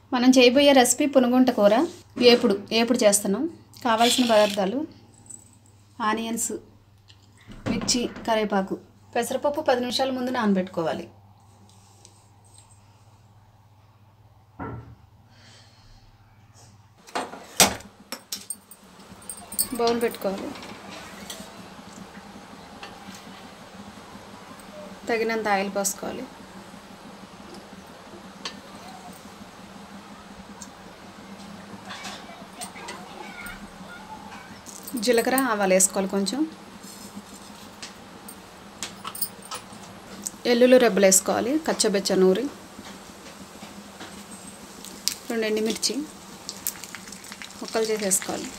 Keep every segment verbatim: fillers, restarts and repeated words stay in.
మనం చేయబోయే రెసిపీ పునుగుంట కూర. ఏపుడు ఏపుడు చేస్తున్నాం. కావాల్సిన పదార్థాలు: ఆనియన్స్, మిర్చి, కరివేపాకు. పెసరపప్పు పది నిమిషాల ముందు నానబెట్టుకోవాలి. బౌల్ పెట్టుకోవాలి. తగినంత ఆయిల్ పోసుకోవాలి. జీలకర్ర, ఆవాలు వేసుకోవాలి. కొంచెం ఎల్లుల్లి రెబ్బలు వేసుకోవాలి. కచ్చబెచ్చ నూరి, రెండు ఎండుమిర్చి ముక్కలు చేసి వేసుకోవాలి.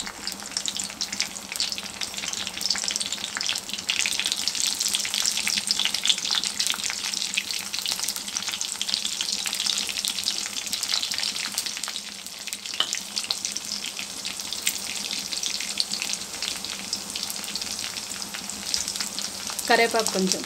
కరివేపాకు కొంచెం,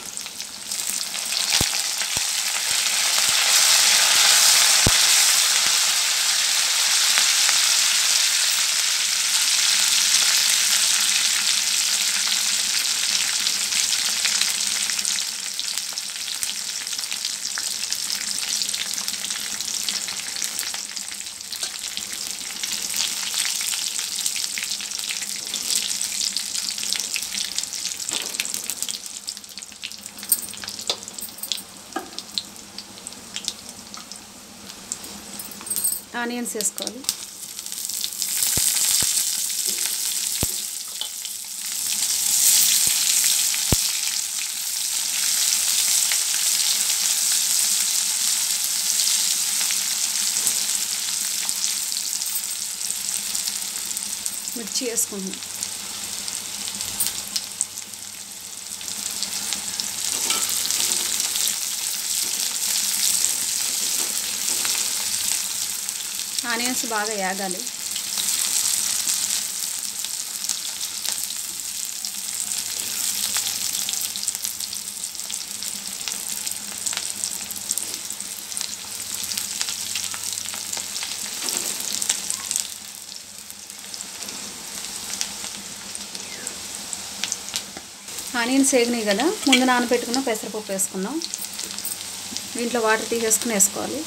ఆనియన్స్ వేసుకోవాలి. మిర్చి వేసుకుంటున్నాం. ఆనియన్స్ బాగా వేగాలి. ఆనియన్స్ వేగినాయి కదా, ముందు నానబెట్టుకున్న పెసరపప్పు వేసుకుందాం. దీంట్లో వాటర్ తీసేసుకుని వేసుకోవాలి.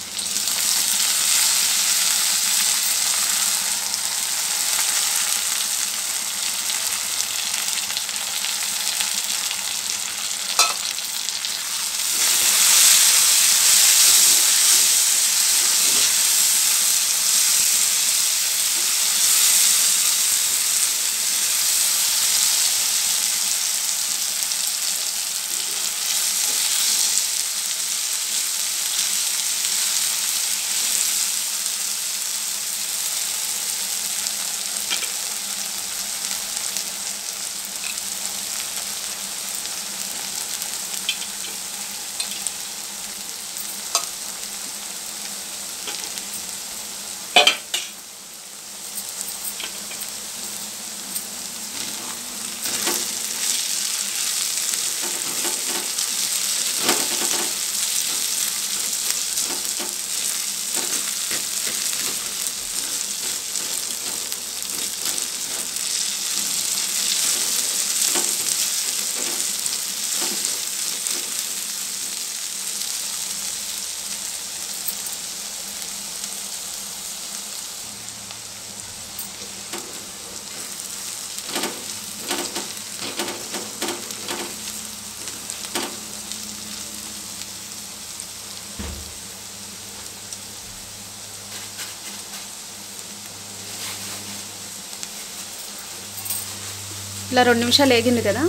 ఇలా రెండు నిమిషాలు వేగింది కదా,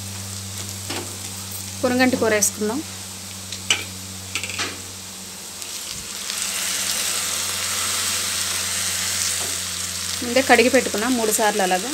పునుగంటి కూర వేసుకుందాం. ముందే కడిగి పెట్టుకున్నాం మూడు సార్లు అలాగా.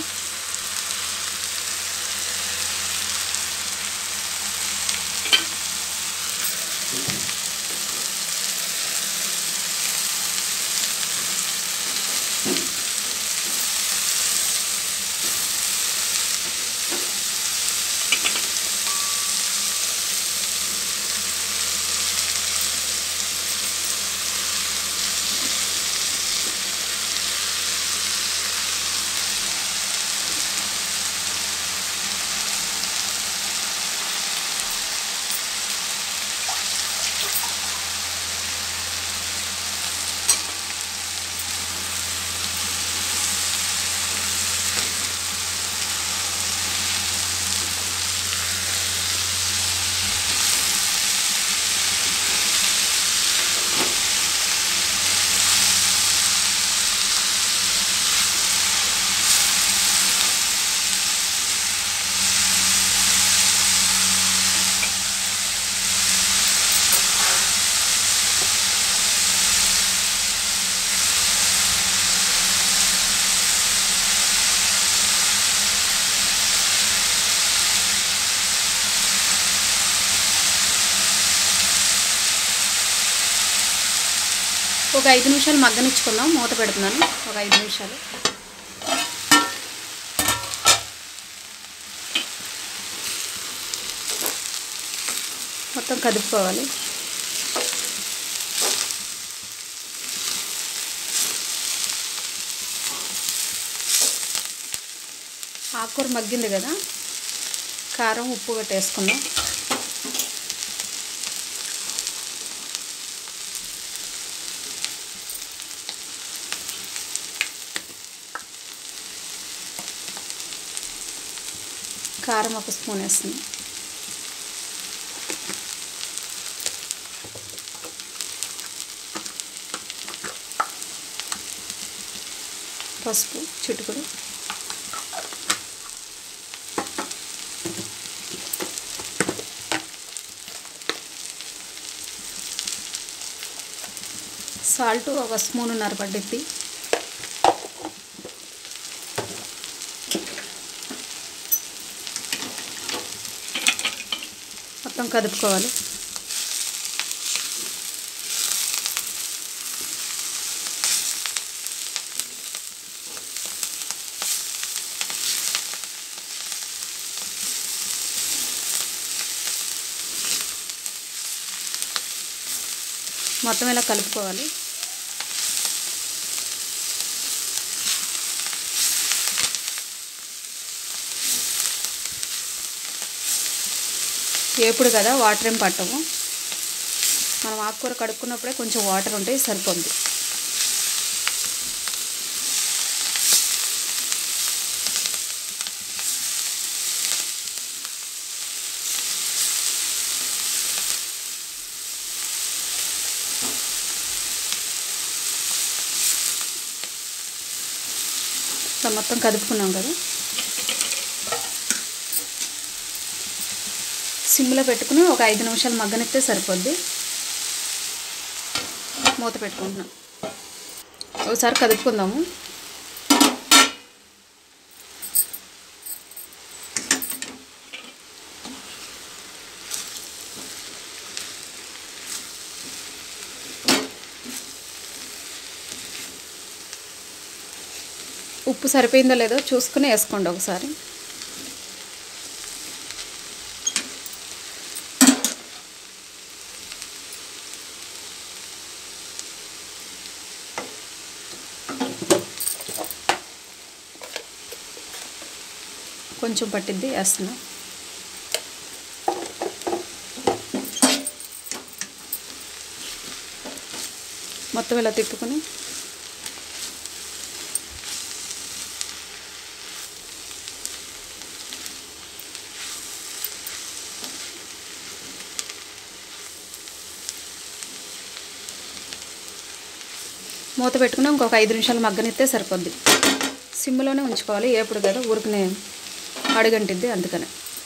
ఒక ఐదు నిమిషాలు మగ్గనిచ్చుకుందాం. మూత పెడుతున్నాను ఒక ఐదు నిమిషాలు. మొత్తం కదుపుకోవాలి. ఆకుకూర మగ్గింది కదా, కారం ఉప్పు గట్ట వేసుకుందాం. కారం ఒక స్పూన్ వేస్తుంది. పసుపు చిటికెడు. సాల్ట్ ఒక స్పూనున్నర పడ్డిద్ది. మొత్తం కదుపుకోవాలి. మొత్తం ఇలా కలుపుకోవాలి. ఏపుడు కదా, వాటర్ ఏం పట్టవు. మనం ఆకుకూర కడుక్కున్నప్పుడే కొంచెం వాటర్ ఉంటే సరిపోద్ది. మొత్తం కదుపుకున్నాం కదా, సిమ్లో పెట్టుకుని ఒక ఐదు నిమిషాలు మగ్గనిస్తే సరిపోద్ది. మూత పెట్టుకుంటున్నాం. ఒకసారి కదుపుకుందాము. ఉప్పు సరిపోయిందో లేదో చూసుకుని వేసుకోండి ఒకసారి. కొంచెం పట్టిద్ది, వేస్తున్నా. మొత్తం ఇలా తిప్పుకొని మూత పెట్టుకుని ఇంకొక ఐదు నిమిషాలు మగ్గనిస్తే సరిపోద్ది. సిమ్లోనే ఉంచుకోవాలి. ఏపుడు కదా ఊరికనే అడుగంటిద్ది, అందుకనే.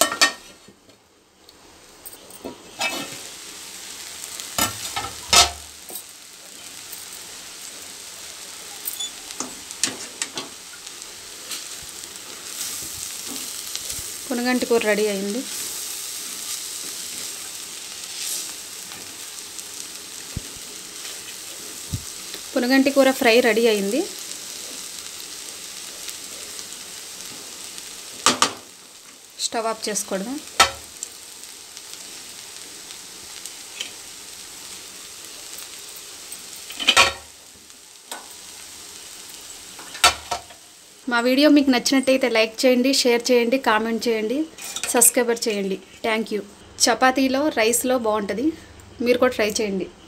పునగంటి కూర రెడీ అయింది. పునగంటి కూర ఫ్రై రెడీ అయింది. స్టవ్ ఆఫ్ చేసుకోవడమే. మా వీడియో మీకు నచ్చినట్టయితే లైక్ చేయండి, షేర్ చేయండి, కామెంట్ చేయండి, సబ్స్క్రైబర్ చేయండి. Thank you. చపాతీలో రైస్లో బాగుంటుంది. మీరు కూడా ట్రై చేయండి.